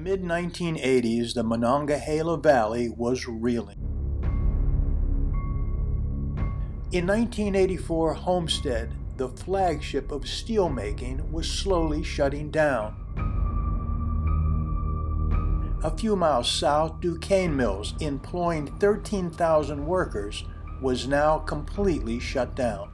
mid-1980s, the Monongahela Valley was reeling. In 1984, Homestead, the flagship of steelmaking, was slowly shutting down. A few miles south, Duquesne Mills, employing 13,000 workers, was now completely shut down.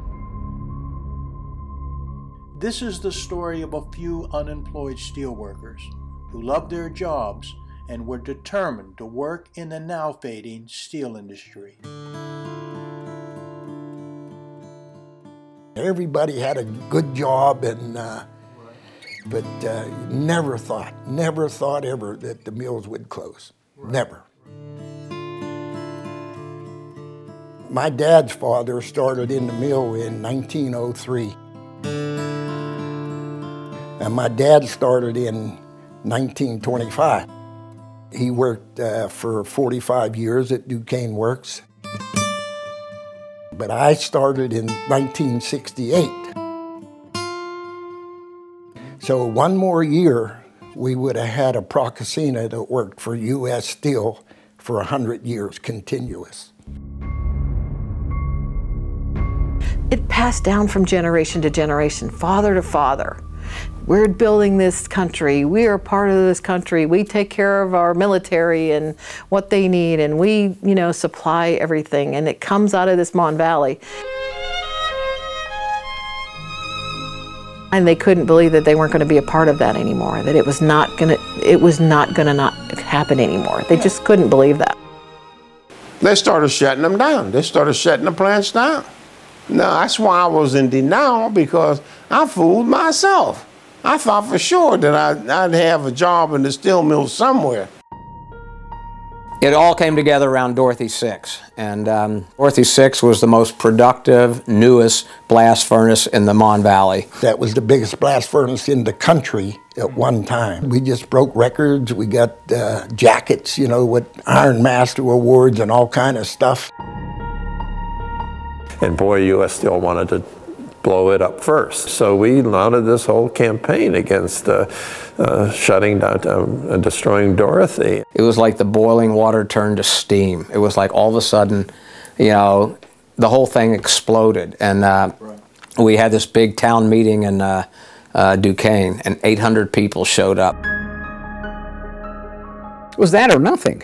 This is the story of a few unemployed steelworkers who loved their jobs and were determined to work in the now fading steel industry. Everybody had a good job, but never thought ever that the mills would close. Never. My dad's father started in the mill in 1903. And my dad started in 1925. He worked for 45 years at Duquesne Works. But I started in 1968. So one more year, we would have had a Procasina that worked for U.S. Steel for 100 years continuous. It passed down from generation to generation, father to father. We're building this country. We are part of this country. We take care of our military and what they need, and we, supply everything. And it comes out of this Mon Valley. And they couldn't believe that they weren't going to be a part of that anymore. That it was not going to not happen anymore. They just couldn't believe that. They started shutting them down. They started shutting the plants down. No, that's why I was in denial, because I fooled myself. I thought for sure that I'd have a job in the steel mill somewhere. It all came together around Dorothy 6, and Dorothy 6 was the most productive, newest blast furnace in the Mon Valley. That was the biggest blast furnace in the country at one time. We just broke records. We got jackets, with Iron Master awards and all kind of stuff. And boy, U.S. Steel wanted to blow it up first. So we mounted this whole campaign against shutting down and destroying Dorothy. It was like the boiling water turned to steam. It was like all of a sudden, the whole thing exploded. And we had this big town meeting in Duquesne, and 800 people showed up. It was that or nothing.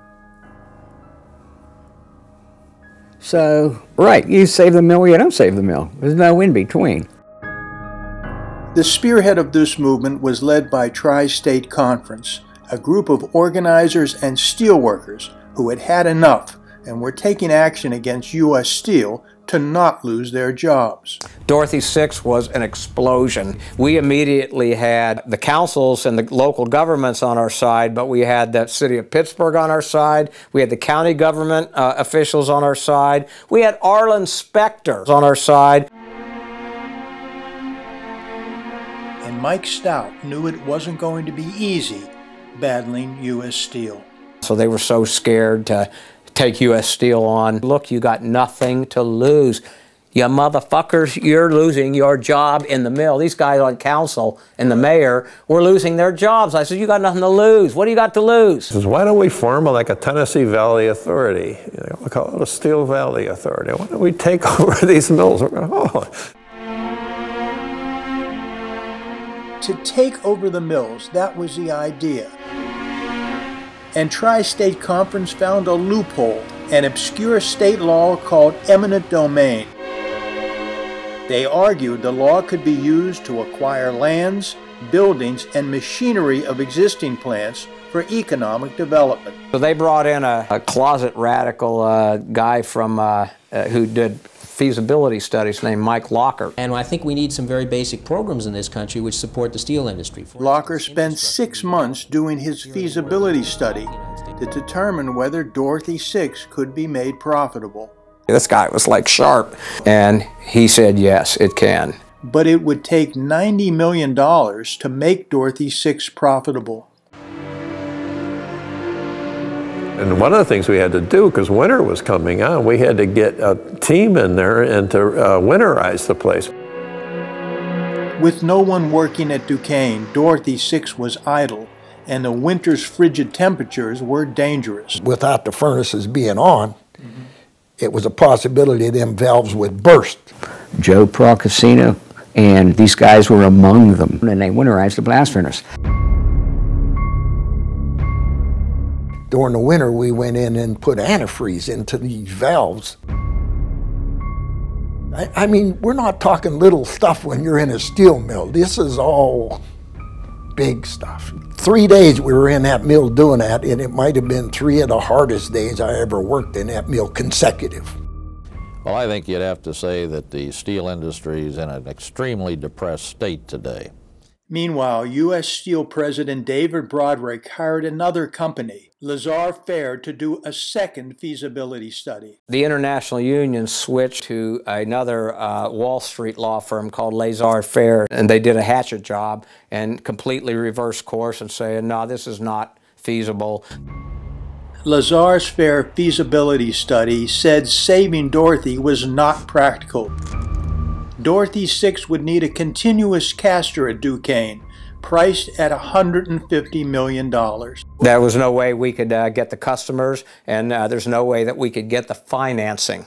So, right, you save the mill or you don't save the mill. There's no in between. The spearhead of this movement was led by Tri-State Conference, a group of organizers and steelworkers who had had enough and were taking action against U.S. Steel to not lose their jobs. Dorothy 6 was an explosion. We immediately had the councils and the local governments on our side, but we had the city of Pittsburgh on our side. We had the county government officials on our side. We had Arlen Specter on our side. And Mike Stout knew it wasn't going to be easy battling U.S. Steel. So they were so scared to take U.S. Steel on. Look, you got nothing to lose. You motherfuckers, you're losing your job in the mill. These guys on council and the mayor were losing their jobs. I said, you got nothing to lose. What do you got to lose? He says, why don't we form like a Tennessee Valley Authority? We call it a Steel Valley Authority. Why don't we take over these mills? We're going, To take over the mills, that was the idea. And Tri-State Conference found a loophole, an obscure state law called eminent domain. They argued the law could be used to acquire lands, buildings, and machinery of existing plants for economic development. So they brought in a closet radical guy from who did feasibility studies named Mike Locker. And I think we need some very basic programs in this country which support the steel industry. Locker spent 6 months doing his feasibility study to determine whether Dorothy 6 could be made profitable. This guy was like sharp, and he said, yes, it can. But it would take $90 million to make Dorothy 6 profitable. And one of the things we had to do, because winter was coming on, we had to get a team in there and to winterize the place. With no one working at Duquesne, Dorothy 6 was idle, and the winter's frigid temperatures were dangerous. Without the furnaces being on, it was a possibility them valves would burst. Joe Procaccino and these guys were among them, and they winterized the blast furnace. During the winter, we went in and put antifreeze into these valves. I mean, we're not talking little stuff when you're in a steel mill. This is all big stuff. 3 days we were in that mill doing that, and it might have been 3 of the hardest days I ever worked in that mill consecutive. Well, I think you'd have to say that the steel industry is in an extremely depressed state today. Meanwhile, U.S. Steel President David Broderick hired another company, Lazar Fair, to do a second feasibility study. The International Union switched to another Wall Street law firm called Lazar Fair, and they did a hatchet job and completely reversed course and saying, no, this is not feasible. Lazar Fair feasibility study said saving Dorothy was not practical. Dorothy 6 would need a continuous caster at Duquesne, priced at $150 million. There was no way we could get the customers, and there's no way that we could get the financing.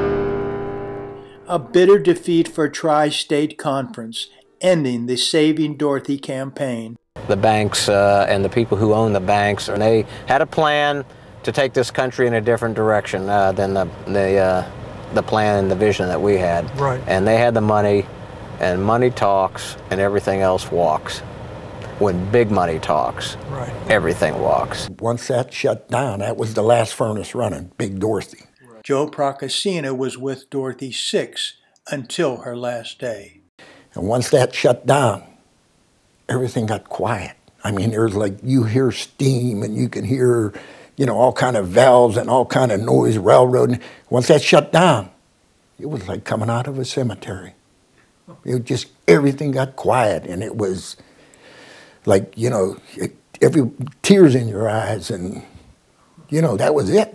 A bitter defeat for Tri-State Conference, ending the Saving Dorothy campaign. The banks and the people who own the banks, and they had a plan to take this country in a different direction than the plan and the vision that we had. Right. And they had the money, and money talks, and everything else walks. When big money talks, right, everything walks. Once that shut down, that was the last furnace running, Big Dorothy. Right. Joe Procaccino was with Dorothy 6 until her last day. And once that shut down, everything got quiet. I mean, there's like, you hear steam and you can hear, you know, all kind of valves and all kind of noise, railroading. Once that shut down, it was like coming out of a cemetery. It just, everything got quiet, and it was like, you know, every tears in your eyes, and, you know, that was it.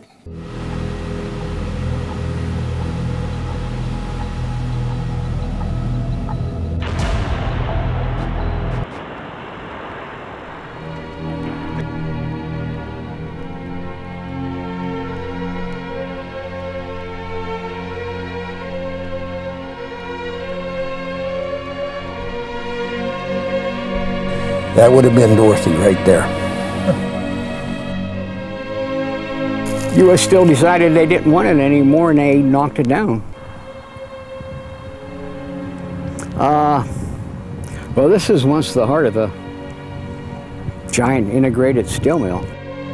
That would have been Dorothy right there. U.S. Steel decided they didn't want it anymore, and they knocked it down. Well, this is once the heart of a giant integrated steel mill.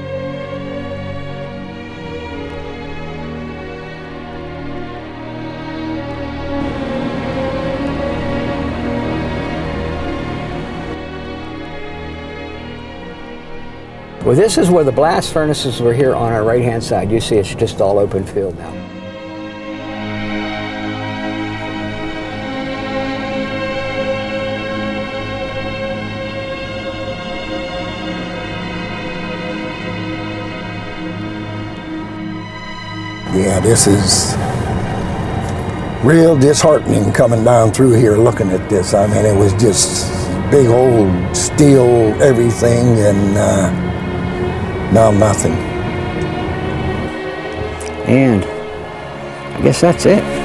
Well, this is where the blast furnaces were here on our right-hand side. You see it's just all open field now. Yeah, this is real disheartening coming down through here looking at this. I mean, it was just big old steel everything, and now nothing. And I guess that's it.